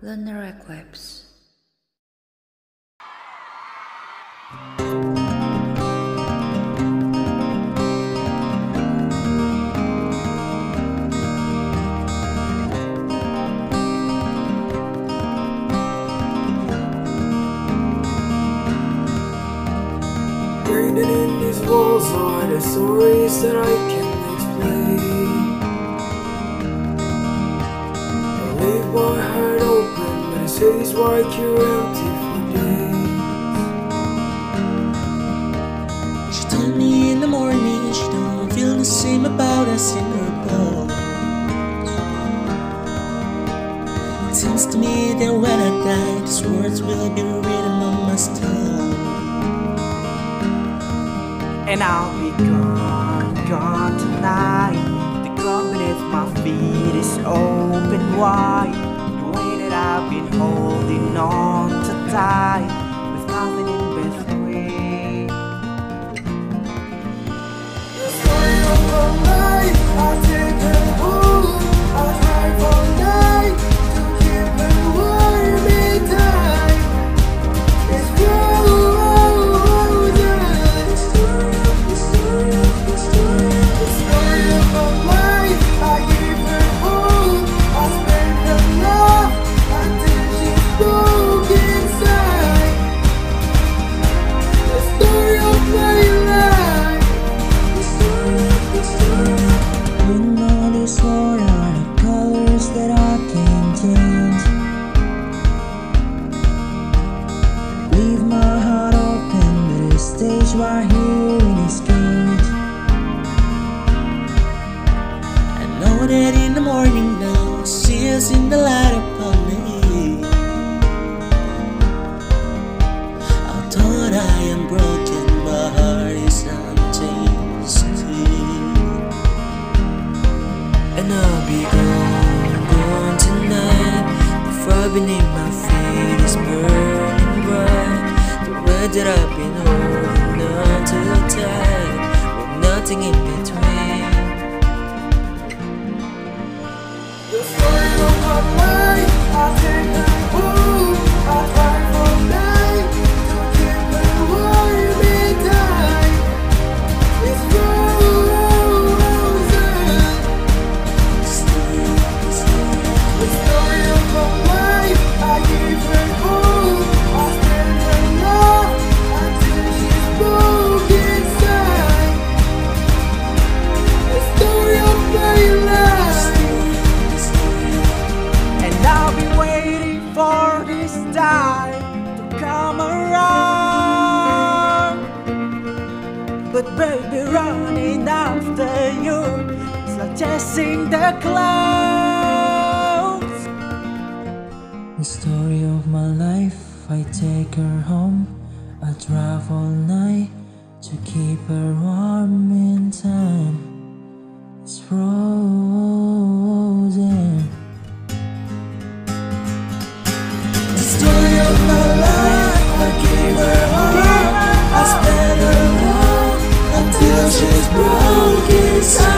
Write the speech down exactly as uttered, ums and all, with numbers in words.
Lunar eclipse. Written in these walls are the stories that I can't explain. I leave my heart open, but it says like you're empty for days. She told me in the morning she don't feel the same about us in her bones. It seems to me that when I die, these words will be written on my stone. And I'll be gone, gone tonight. The ground beneath my feet is open wide. The way that I've been holding on to tight, with nothing in between. The story of my life, I take it home. I drive all night to keep it warm in time. It's frozen. The story of my life, I give her home. I spend her love until she's broke inside. The story of my life. You know these words are the colors that I can't change. Leave my heart open, but it stays right here in this cage. I know that in the morning now, she is in the light upon me. Although I am broken, my heart is unchanged still. And I'll be gone, gone tonight. The fire beneath my feet is burning bright. The way that I've been holding on too tight, with nothing in between. The story of my life, I take her home. I drive all night to keep her warm in time. It's frozen. The story of my life, I give her home. I spend her love until she's broke inside. The story of my life. And I'll be waiting for this time to come around. But baby, running after you is like chasing the clouds. The story of my life, I take her home. I drive all night to keep her warm in time. It's frozen. The story of my life, I give her home. I spend her love until she's broken inside.